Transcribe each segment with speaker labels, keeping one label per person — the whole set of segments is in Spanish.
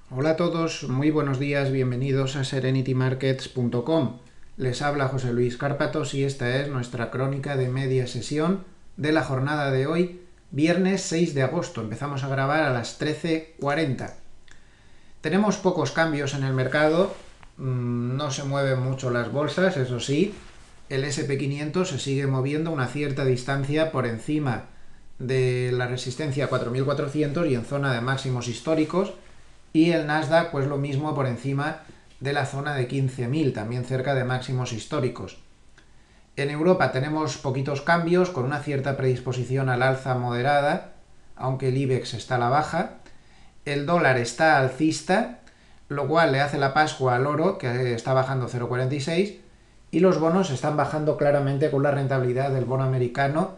Speaker 1: Hola a todos, muy buenos días, bienvenidos a serenitymarkets.com. Les habla José Luis Cárpatos y esta es nuestra crónica de media sesión de la jornada de hoy, viernes 6 de agosto. Empezamos a grabar a las 13:40. Tenemos pocos cambios en el mercado, no se mueven mucho las bolsas, eso sí. El SP500 se sigue moviendo a una cierta distancia por encima de la resistencia 4400 y en zona de máximos históricos, y el Nasdaq pues lo mismo por encima de la zona de 15.000, también cerca de máximos históricos. En Europa tenemos poquitos cambios, con una cierta predisposición al alza moderada, aunque el IBEX está a la baja. El dólar está alcista, lo cual le hace la Pascua al oro, que está bajando 0,46, y los bonos están bajando claramente con la rentabilidad del bono americano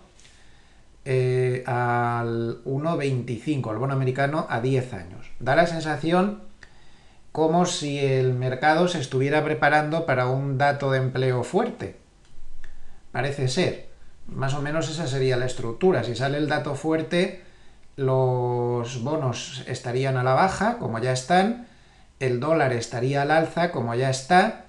Speaker 1: al 1,25, el bono americano a 10 años. Da la sensación como si el mercado se estuviera preparando para un dato de empleo fuerte. Parece ser. Más o menos esa sería la estructura. Si sale el dato fuerte, los bonos estarían a la baja, como ya están, el dólar estaría al alza, como ya está,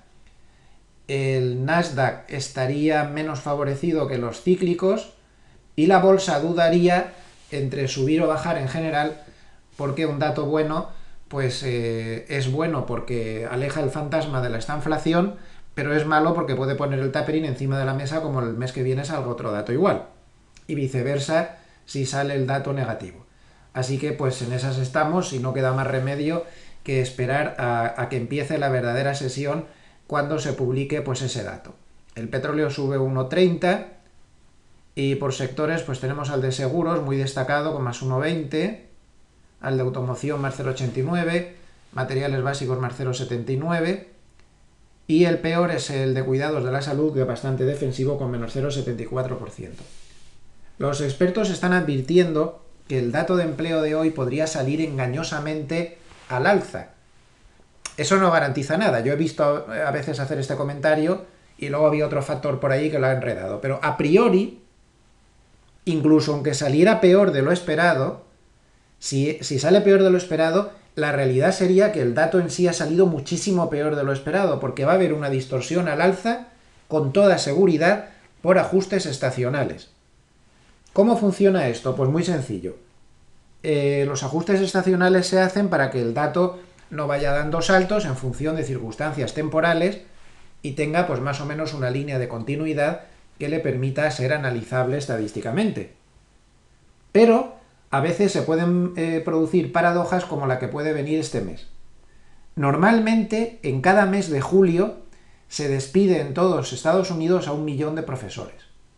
Speaker 1: el Nasdaq estaría menos favorecido que los cíclicos, y la bolsa dudaría entre subir o bajar en general, porque un dato bueno pues es bueno porque aleja el fantasma de la estanflación, pero es malo porque puede poner el tapering encima de la mesa como el mes que viene salga otro dato igual, y viceversa si sale el dato negativo. Así que pues en esas estamos y no queda más remedio que esperar a que empiece la verdadera sesión cuando se publique pues ese dato. El petróleo sube 1,30, y por sectores pues tenemos al de seguros muy destacado con más 1,20, al de automoción más 0,89, materiales básicos más 0,79, y el peor es el de cuidados de la salud, que es bastante defensivo con menos 0,74%. Los expertos están advirtiendo que el dato de empleo de hoy podría salir engañosamente al alza. Eso no garantiza nada. Yo he visto a veces hacer este comentario y luego había otro factor por ahí que lo ha enredado. Pero a priori, incluso aunque saliera peor de lo esperado, si sale peor de lo esperado, la realidad sería que el dato en sí ha salido muchísimo peor de lo esperado, porque va a haber una distorsión al alza con toda seguridad por ajustes estacionales. ¿Cómo funciona esto? Pues muy sencillo. Los ajustes estacionales se hacen para que el dato no vaya dando saltos en función de circunstancias temporales y tenga pues más o menos una línea de continuidad que le permita ser analizable estadísticamente. Pero a veces se pueden producir paradojas como la que puede venir este mes. Normalmente, en cada mes de julio, se despide en todos Estados Unidos a 1 millón de profesores.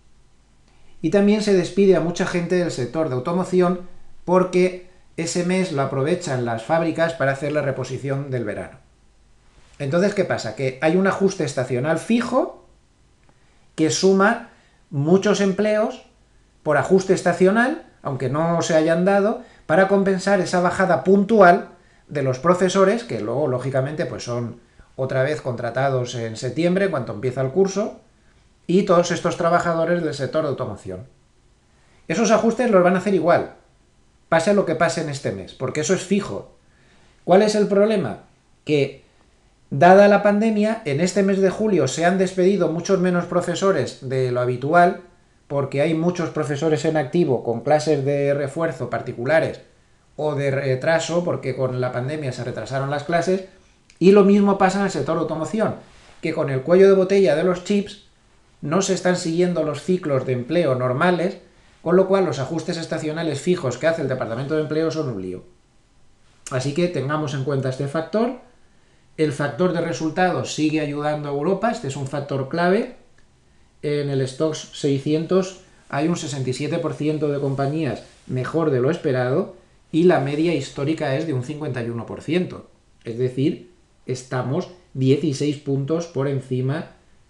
Speaker 1: Y también se despide a mucha gente del sector de automoción porque ese mes lo aprovechan las fábricas para hacer la reposición del verano. Entonces, ¿qué pasa? Que hay un ajuste estacional fijo que suma muchos empleos por ajuste estacional, aunque no se hayan dado, para compensar esa bajada puntual de los profesores, que luego, lógicamente, pues son otra vez contratados en septiembre, cuando empieza el curso, y todos estos trabajadores del sector de automoción. Esos ajustes los van a hacer igual, pase lo que pase en este mes, porque eso es fijo. ¿Cuál es el problema? Que dada la pandemia, en este mes de julio se han despedido muchos menos profesores de lo habitual, porque hay muchos profesores en activo con clases de refuerzo particulares o de retraso, porque con la pandemia se retrasaron las clases, y lo mismo pasa en el sector de automoción, que con el cuello de botella de los chips no se están siguiendo los ciclos de empleo normales, con lo cual los ajustes estacionales fijos que hace el Departamento de Empleo son un lío. Así que tengamos en cuenta este factor. El factor de resultados sigue ayudando a Europa, este es un factor clave. En el Stoxx 600 hay un 67% de compañías mejor de lo esperado y la media histórica es de un 51%. Es decir, estamos 16 puntos por encima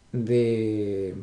Speaker 1: de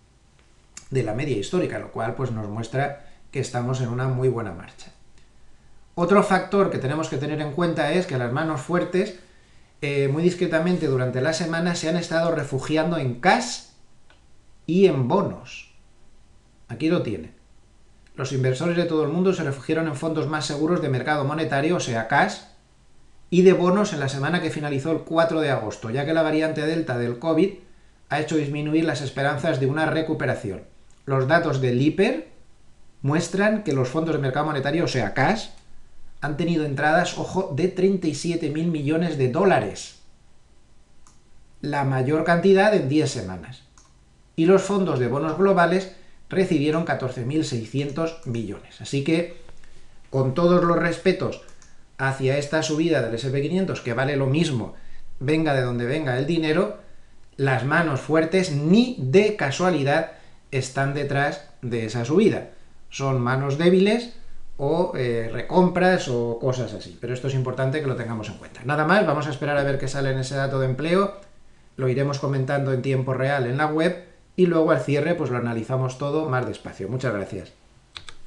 Speaker 1: la media histórica, lo cual pues nos muestra que estamos en una muy buena marcha. Otro factor que tenemos que tener en cuenta es que las manos fuertes muy discretamente durante la semana se han estado refugiando en cash y en bonos. Aquí lo tiene. Los inversores de todo el mundo se refugiaron en fondos más seguros de mercado monetario, o sea, cash, y de bonos en la semana que finalizó el 4 de agosto, ya que la variante Delta del COVID ha hecho disminuir las esperanzas de una recuperación. Los datos del IPER muestran que los fondos de mercado monetario, o sea, cash, han tenido entradas, ojo, de 37.000 millones de dólares. La mayor cantidad en 10 semanas. Y los fondos de bonos globales recibieron 14.600 millones. Así que, con todos los respetos hacia esta subida del SP500, que vale lo mismo, venga de donde venga el dinero, las manos fuertes ni de casualidad están detrás de esa subida. Son manos débiles o recompras o cosas así. Pero esto es importante que lo tengamos en cuenta. Nada más, vamos a esperar a ver qué sale en ese dato de empleo. Lo iremos comentando en tiempo real en la web y luego al cierre pues lo analizamos todo más despacio. Muchas gracias.